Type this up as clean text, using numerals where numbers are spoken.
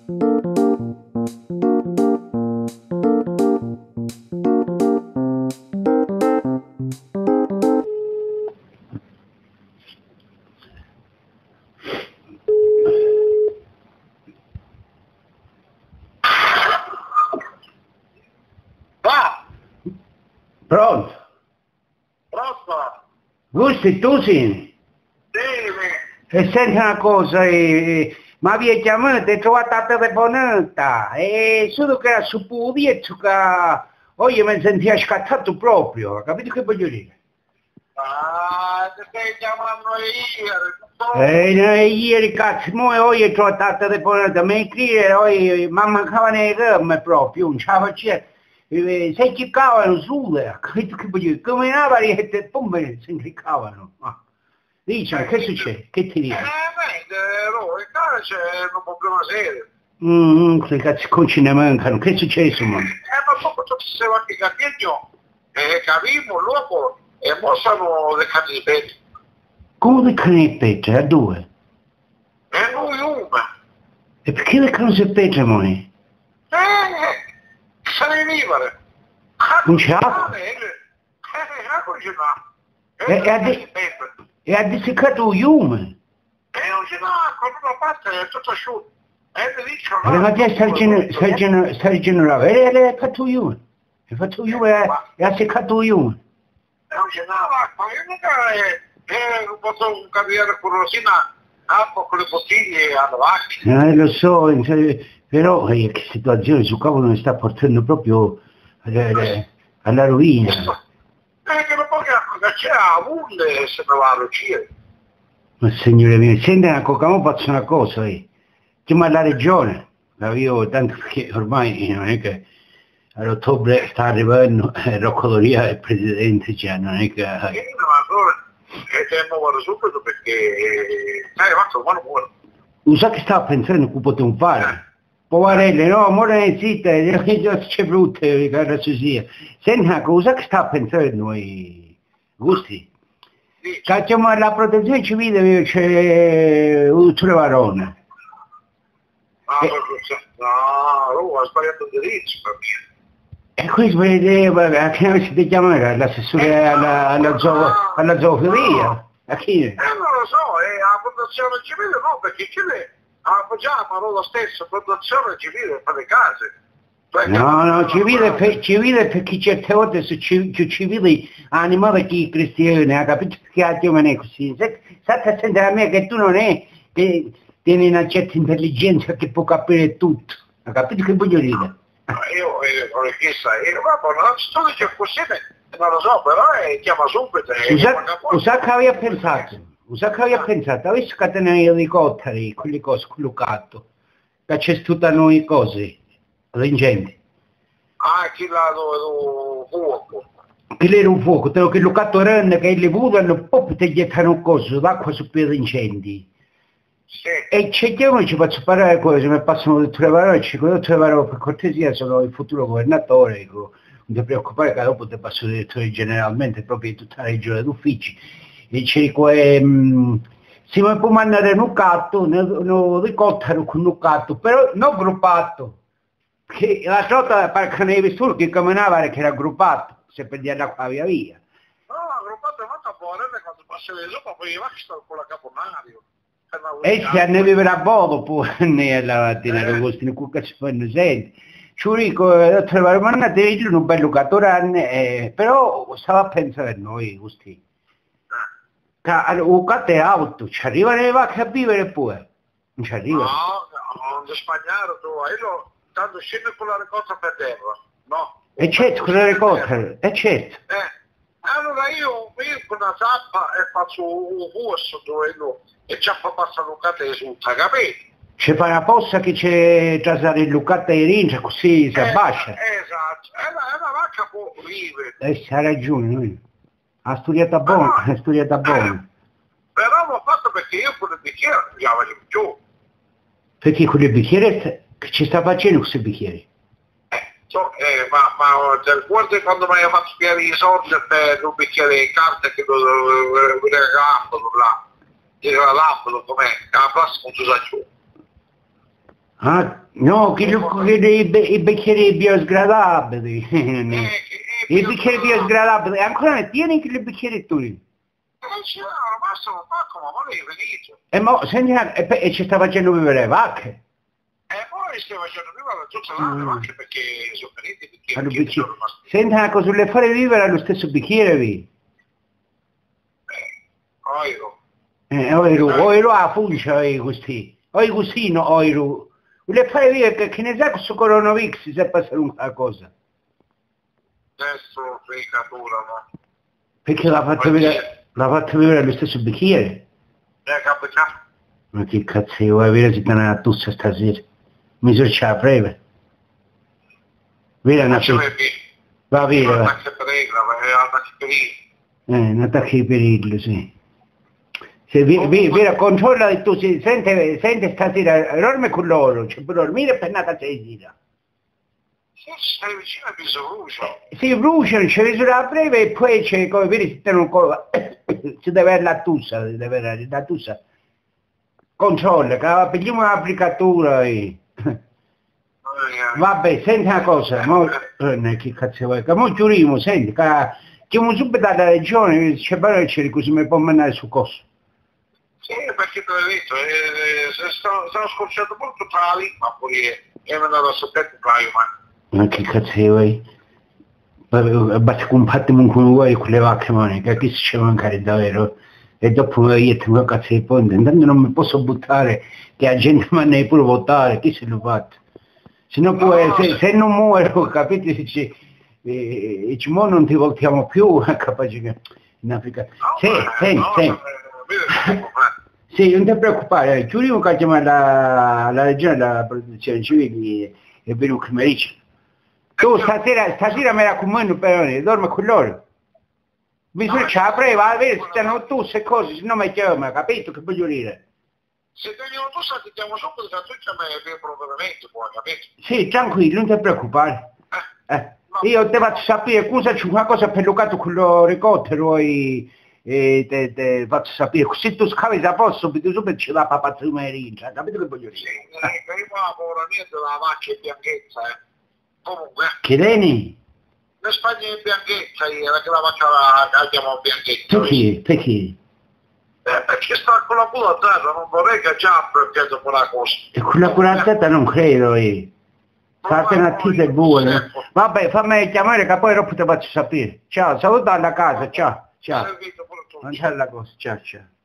Pronto? Pronto? Gusti, tu sì? Sì. E senti una cosa, ma avevi chiamato e trovato la telefonata, e solo che era su Puglietto che oggi mi sentiva scattato proprio, capito che voglio dire? Ah, ti stai chiamando ieri, No, ieri cazzo, oggi ho trovato la telefonata, mi scrive, oggi, ma mancava nei rami proprio, non ce la facevo. Se cliccavano sulle, capito che voglio dire? Come una varietta e poi si cliccavano. Dice, che succede? Che ti dico? in casa c'è un problema serio. Che cazzo ne mancano? Che è successo, man? Ma dopo tutto si va che capito, capimo, dopo, e mo sono le cani di petto. Come le canne di petto? A due? E noi una. E perché le canne di petto, moni? Se ne vivere. Non c'è acqua? E ha disseccato il fiume? Non c'è l'acqua, tutta parte è tutto asciutto. Ma te stai generale, e ha fatto il fiume? Ha fatto il fiume e ha seccato il fiume? Non c'è l'acqua, io non posso capire quello acqua con le bottiglie alla macchina. Lo so, però che situazione su capo mi sta portando proprio alla rovina. Che non può che c'è a Wunde se ne va a uscire. Ma signore mio, senti una cosa, ma faccio una cosa, chiama la regione, io tanto perché ormai non è che all'ottobre sta arrivando Roccoloria e il presidente, cioè non è che... Tempo guarda subito perché sai, fatto buono buono. Usa che stava pensando che potevo fare? Poverelle, no, ora è zitta, c'è brutta, cara Susia. Senti una cosa, che sta pensando noi, Gusti? Cacciamo la protezione civile, c'è un Varone. No, ho sbagliato indirizzo per me. E questo vedeva, che si chiamava l'assessore alla zoofilia? A chi? Non lo so, la protezione civile no, perché appoggiamo lo stesso protezione civile per le case. No, civile perché certe volte sono civili animali che i cristiani, ha capito che altro non è così? State a sentire a me che tu non è, che tieni una certa intelligenza che può capire tutto, ha capito che voglio dire? Io chissà, non sto dicendo così, non lo so, però chiama subito. Usa che avevi pensato, avessi scatenato gli elicotteri, quelle cose, quello catto, che c'è tutta noi cose, l'incendio. Ah, chi là dove fuoco. Che era un fuoco, te lo che catto rende, che le volano, poi ti gettano cose, l'acqua su per gli incendi. Sì. E cerchiamo ci faccio parlare cose, mi passano le tue parole, per cortesia sono il futuro governatore, non ti preoccupare che dopo ti passo direttore generalmente proprio di tutta la regione d'uffici. E ci dico, se mi può mandare un catto, un ricottero con un catto, però non gruppato, che la sorta perché nei vestiti che camminava che era gruppato, se per dire l'acqua via via. No, gruppato è molto buono, quando passa le sopra poi va che sta con la caponario. E se ne vivere a Bodo pure la mattina, Agostino, che ci fanno senti. Ci dico, trovare una degli un bel giocatore, però stava a pensare a noi, Agostino. Un gatto è auto, ci arriva le vacche a vivere pure. Non ci arriva. No, non spagnare tu, io tanto scende con la ricotta per terra, no? E certo, con la ricotta, e certo. Allora io con la zappa e faccio un corso dove e ci fa passare un gatto e risulta, capito? C'è fa una posta che c'è trasare il Lucata e rincia, così si abbascia. Esatto, e la vacca può vivere. Ha ragione, lui. Ha studiato buono, ha studiato buono. Però l'ho fatto perché io con il bicchiere non andiamo giù. Perché con il bicchiere, che ci sta facendo questo bicchiere? Ma ti ricordi quando mi hai fatto spiegare i soldi per un bicchiere di carta che lo regalavo là? Era l'ambolo com'è? La plastica non si sa giù. Ah, no, i bicchieri biosgradabili. I bicchieri biosgradabili, ancora ne tieni che i bicchieri tu? Sì, no, basta, non fa come, ma lei è finito. Senti, e ci sta facendo vivere le vacche? E poi stiamo facendo vivere tutte le altre anche perché sono finiti i bicchieri. Senti una cosa, le fare vivere allo stesso bicchiere, vi? Oiro a funcia, così. Oi cosino, oiro. Le fare vivere che ne sa questo coronavirus se passa una cosa. Adesso fregatura, no? Perché l'ha fatto vivere allo stesso bicchiere? Capitato. Ma che cazzo, vuoi avere se te ne tussa stasera? Mi sono c'è la breve. Vera una va a vedere. Un attacco di pericolo, sì. Se vera controlla e tu sente stasera, dorme con loro, cioè per dormire per nata stasera. Stai vicino a brucia. Si bruciano, c'è misura a breve e poi c'è come vedi si deve avere la tussa, Controlla, che pigliamo l'applicatura e... Vabbè, senti una cosa, che cazzo vuoi, che mo giuriamo, senti, che chiamo subito dalla regione, c'è bello che così mi può mandare su coso. Sì, perché te l'ho detto, sono scocciato molto tra la lingua, poi è andato a sapere un paio, ma che cazzo vuoi? Basta combattere come vuoi con le vacche, che chi si ci mancare davvero? E dopo io ti cazzo di ponte, intanto non mi posso buttare, che la gente mi hanno pure votare, chi se lo fa? Se non muoio, capite, dice, mo non ti voltiamo più, capace che in Africa. Sì, non ti preoccupare, chiudiamo che chiama la regione della protezione civile e venuto che mi dice. Tu stasera mi raccomando però, dormi con loro. Bisogna c'è preva, a vedere se stanno tutte cose, se no mi chiama, capito che voglio dire? Se teniamo tu sentiamo subito che tu c'è il provvedimento, poi, capito? Sì, tranquillo, non ti preoccupare. Io ti faccio sapere, cosa c'è una cosa per Lucato con l'elicottero e ti faccio sapere, così tu scavi da posto, subito c'è la papazzumeria, capito che voglio dire? Sì, prima la poveramente la vacca è bianchezza, comunque. Che veni? In Spagna è bianchezza, che la vacca la chiamo bianchezza. Perché? Perché sta con la culattata, non vorrei che già perché con la cosa. E con la culattata non credo, Fate una tita e buona. Vabbè, fammi chiamare che poi dopo ti faccio sapere. Ciao, saluta alla casa, ciao. Non c'è la cosa, ciao.